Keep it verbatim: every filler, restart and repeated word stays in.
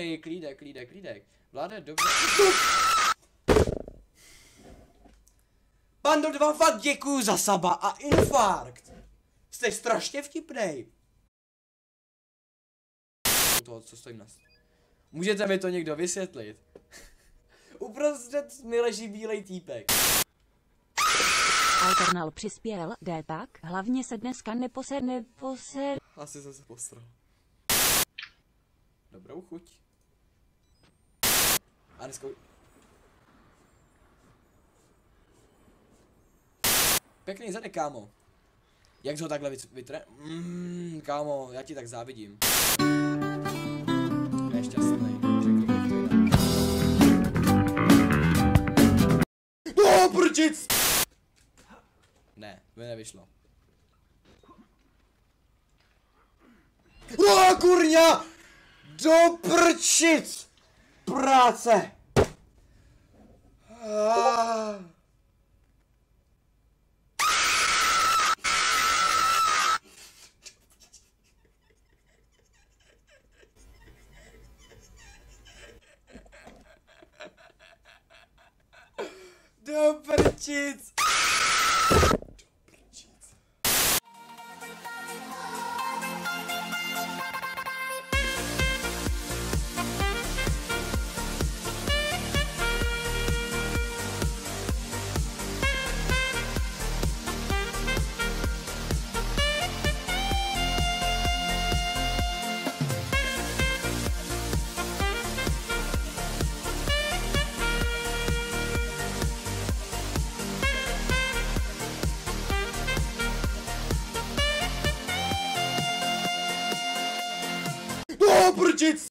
klídek, klídek, klídek, klídek. Vláde, dobře. Bando dva, fakt děkuju za saba a infarkt. Jste strašně vtipnej. Toho, co stojím na... Můžete mi to někdo vysvětlit? Uprostřed mi leží bílej týpek. Alternal přispěl, jde tak, hlavně se dneska neposer, neposer... Asi jsem se postral. Dobrou chuť. A dneska... Pěkný zadek, kámo. Jak jsi ho takhle vytre... Mmm, kámo, já ti tak závidím. Nešťastný. No, prčic! Ne, to mi nevyšlo. No, kurňa! Do prčic! Práce! Ah. Do prčic! Do prčic!